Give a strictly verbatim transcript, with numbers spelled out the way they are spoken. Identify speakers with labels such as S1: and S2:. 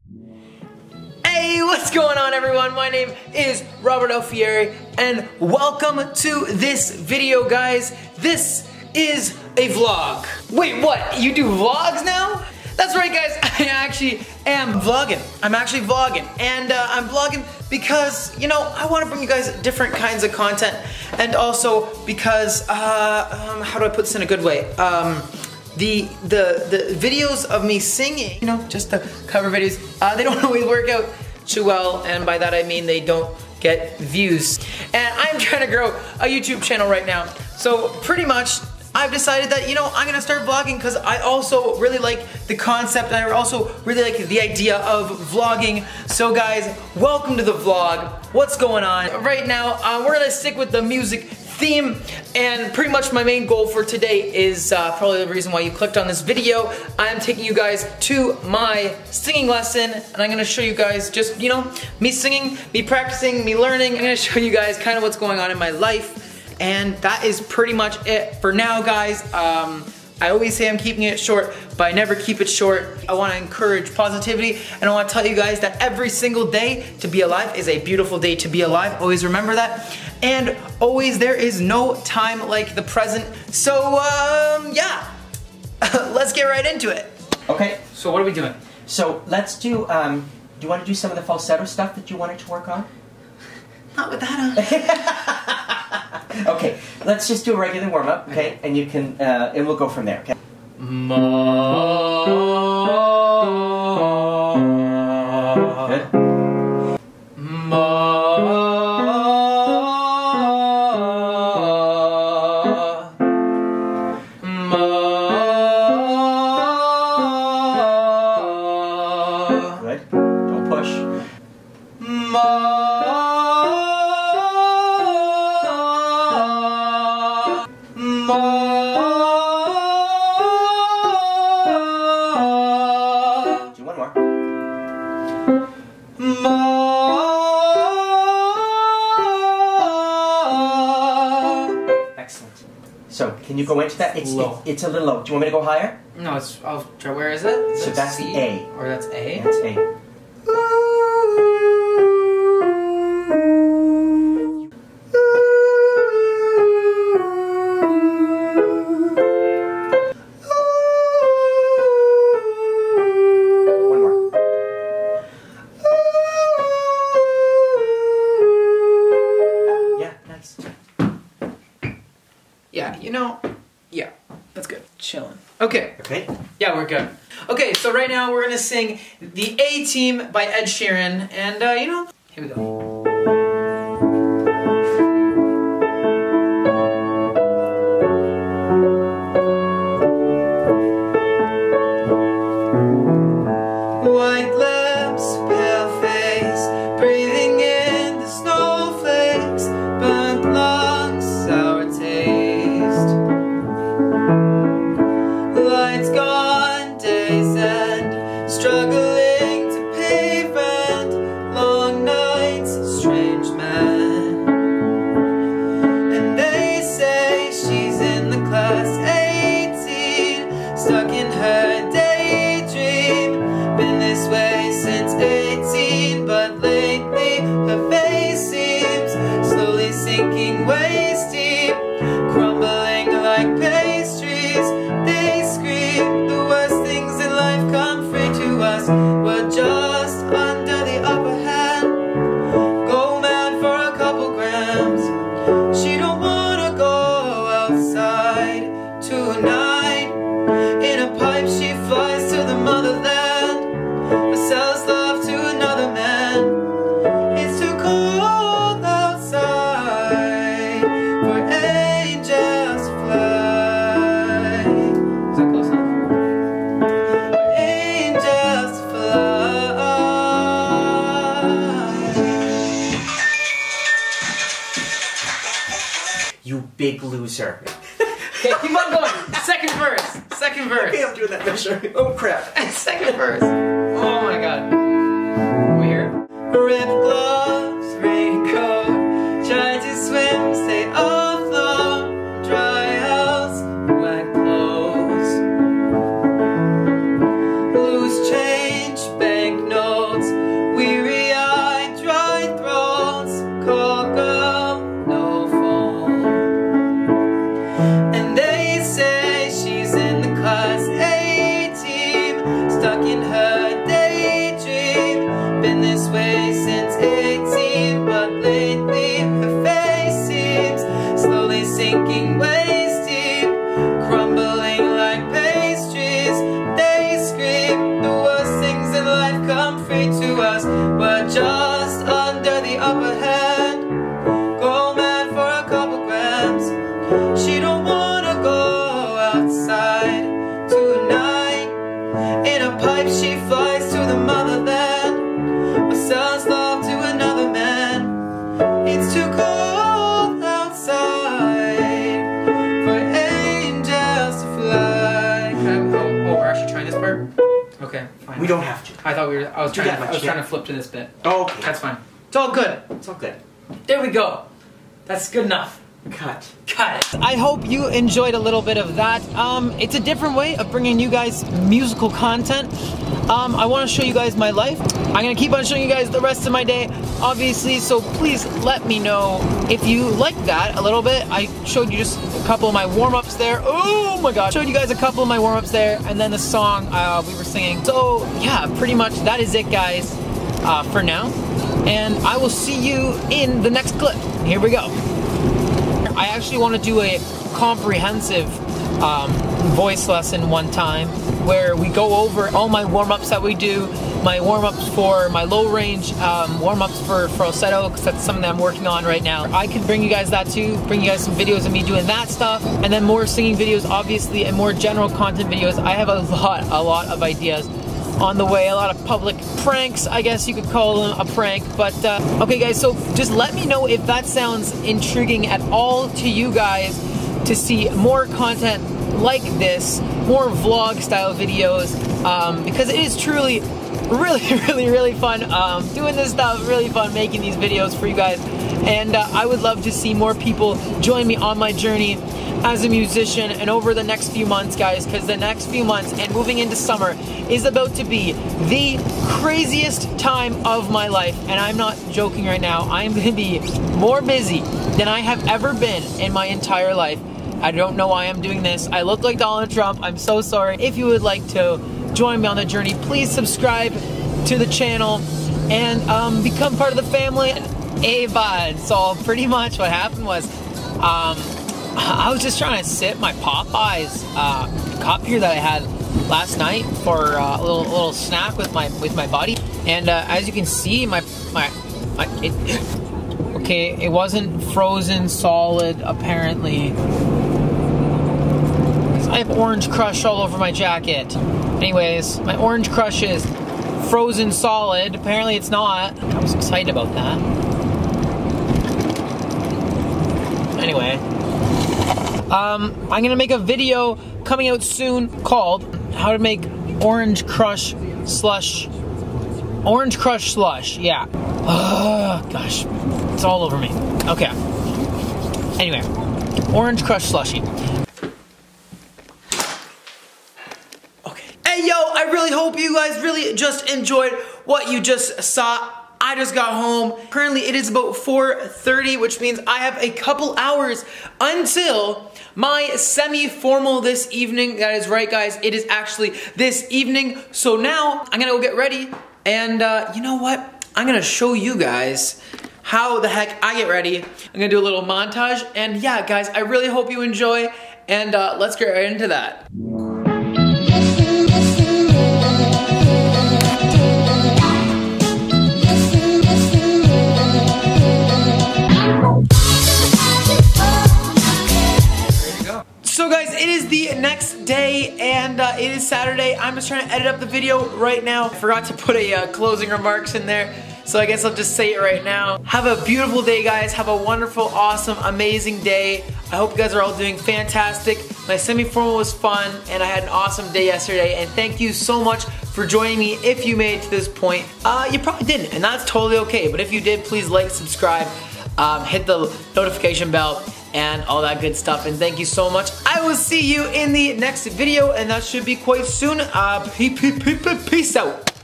S1: Hey, what's going on everyone? My name is Robert Alfieri and welcome to this video, guys. This is a vlog. Wait, what? You do vlogs now? That's right, guys. I actually am vlogging. I'm actually vlogging. And uh, I'm vlogging because, you know, I want to bring you guys different kinds of content. And also because, uh, um, how do I put this in a good way? Um, The, the, the videos of me singing, you know, just the cover videos, uh, they don't always work out too well, and by that I mean they don't get views. And I'm trying to grow a YouTube channel right now, so pretty much I've decided that, you know, I'm gonna start vlogging because I also really like the concept and I also really like the idea of vlogging. So guys, welcome to the vlog. What's going on? Right now, uh, we're gonna stick with the music theme, and pretty much my main goal for today is uh, probably the reason why you clicked on this video. I'm taking you guys to my singing lesson, and I'm gonna show you guys just, you know, me singing, me practicing, me learning. I'm gonna show you guys kind of what's going on in my life, and that is pretty much it for now, guys. Um, I always say I'm keeping it short, but I never keep it short. I want to encourage positivity, and I want to tell you guys that every single day to be alive is a beautiful day to be alive. Always remember that. And always there is no time like the present. So, um, yeah. Let's get right into it.
S2: Okay.
S1: So what are we doing?
S2: So let's do, um, do you want to do some of the falsetto stuff that you wanted to work on?
S1: Not with that on.
S2: Okay, let's just do a regular warm-up, okay? And you can, uh, and we'll go from there, okay?
S1: Ma.
S2: Good.
S1: Ma. Ma.
S2: Good. Don't push.
S1: Ma.
S2: Do one more. Excellent. So, can you go into that? It's
S1: low.
S2: It, it's a little low. Do you want me to go higher?
S1: No, it's, I'll try, where is it?
S2: So that's
S1: C?
S2: A.
S1: Or that's A?
S2: That's A.
S1: Yeah, you know, yeah, that's good. Chilling. Okay.
S2: Okay.
S1: Yeah, we're good. Okay, so right now we're gonna sing The A-Team by Ed Sheeran, and uh, you know, here we go. White lips, pale face, breathing in the snowflakes, burnt lungs, sour taste. Lights gone, days end, struggling to pay rent, long nights, strange man. And they say she's in the class eighteen, stuck in her daydream. Been this way since eighteen, but lately her face seems slowly sinking waist deep, crumbling like pastries. They scream the worst things in life come free to us. We're just under the upper hand, go mad for a couple grams. She don't wanna go outside tonight. In a pipe she flies to the motherland, sells love to another man. It's too cold outside for angels to fly. Is that close enough? For angels to fly.
S2: You big loser.
S1: Okay, keep on going. Second verse. Second verse.
S2: Okay, I'm doing that measure. Oh crap.
S1: Second verse. Oh my god. We hear it? Ripped gloves, raincoat, try to swim, stay afloat, dry house, wet clothes, loose change, banknotes. married to us, we're just under the upper hand. Go mad for a couple grams. She don't wanna go outside tonight. In a pipe she flies to the motherland, but sells love to another man. It's too cold outside for angels to fly. Can I, oh, oh, we're actually trying this part? Okay, fine.
S2: We don't have to.
S1: I thought we were. I was
S2: Do
S1: trying.
S2: that
S1: To, I was
S2: much,
S1: trying
S2: yeah.
S1: to flip to this bit.
S2: Oh, okay.
S1: That's fine. It's all good.
S2: It's all good.
S1: There we go. That's good enough.
S2: Cut.
S1: Cut it. I hope you enjoyed a little bit of that. Um, it's a different way of bringing you guys musical content. Um, I want to show you guys my life. I'm gonna keep on showing you guys the rest of my day, obviously. So please let me know if you like that a little bit. I showed you just a couple of my warm-ups there. Oh my god! Showed you guys a couple of my warm-ups there, and then the song uh, we were singing. So yeah, pretty much that is it, guys, uh, for now. And I will see you in the next clip. Here we go. I actually want to do a comprehensive um, voice lesson one time where we go over all my warm-ups that we do, my warm-ups for my low range, um, warm-ups for falsetto, because that's something that I'm working on right now. I could bring you guys that too, bring you guys some videos of me doing that stuff, and then more singing videos, obviously, and more general content videos. I have a lot, a lot of ideas on the way, a lot of public pranks, I guess you could call them a prank, but uh, okay guys, so just let me know if that sounds intriguing at all to you guys to see more content like this, more vlog style videos, um, because it is truly really, really, really fun um, doing this stuff, really fun making these videos for you guys, and uh, I would love to see more people join me on my journey as a musician and over the next few months, guys, because the next few months and moving into summer is about to be the craziest time of my life, and I'm not joking right now. I'm going to be more busy than I have ever been in my entire life. I don't know why I'm doing this. I look like Donald Trump. I'm so sorry. If you would like to join me on the journey, please subscribe to the channel and um, become part of the family. Hey, bud. So pretty much what happened was um, I was just trying to sip my Popeyes uh, cup here that I had last night for uh, a little little snack with my with my buddy, and uh, as you can see, my my, my it, okay, it wasn't frozen solid apparently. I have orange crush all over my jacket. Anyways, my orange crush is frozen solid. Apparently, it's not. I was excited about that. Anyway. Um, I'm gonna make a video coming out soon called how to make orange crush slush. Orange crush slush, yeah. Oh, gosh, it's all over me. Okay. Anyway, orange crush slushy. Okay. Hey, yo, I really hope you guys really just enjoyed what you just saw. I just got home. Currently it is about four thirty, which means I have a couple hours until my semi-formal this evening. That is right, guys. It is actually this evening. So now I'm gonna go get ready. And uh, you know what? I'm gonna show you guys how the heck I get ready. I'm gonna do a little montage. And yeah, guys, I really hope you enjoy. And uh, let's get right into that. So guys, it is the next day and uh, it is Saturday. I'm just trying to edit up the video right now. I forgot to put a uh, closing remarks in there, so I guess I'll just say it right now. Have a beautiful day, guys. Have a wonderful, awesome, amazing day. I hope you guys are all doing fantastic. My semi-formal was fun and I had an awesome day yesterday, and thank you so much for joining me. If you made it to this point, uh, you probably didn't, and that's totally okay, but if you did, please like, subscribe, um, hit the notification bell, and all that good stuff, and thank you so much. I will see you in the next video, and that should be quite soon. Uh, peace out.